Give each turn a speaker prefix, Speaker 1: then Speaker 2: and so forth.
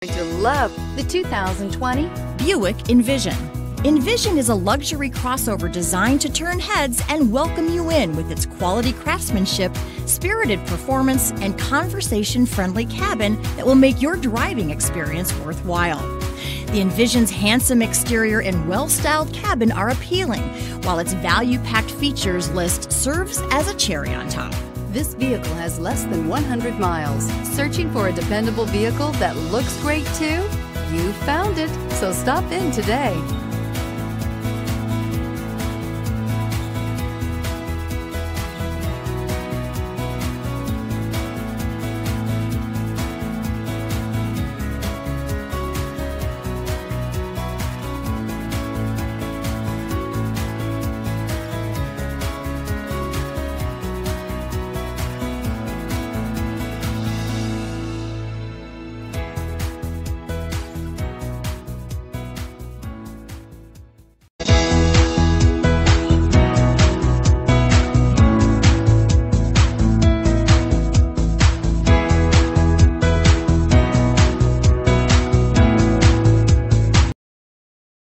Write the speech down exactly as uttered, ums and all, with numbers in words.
Speaker 1: To love the two thousand twenty
Speaker 2: Buick Envision. Envision is a luxury crossover designed to turn heads and welcome you in with its quality craftsmanship, spirited performance, and conversation-friendly cabin that will make your driving experience worthwhile. The Envision's handsome exterior and well-styled cabin are appealing, while its value-packed features list serves as a cherry on top.
Speaker 1: This vehicle has less than one hundred miles. Searching for a dependable vehicle that looks great too? You found it, so stop in today.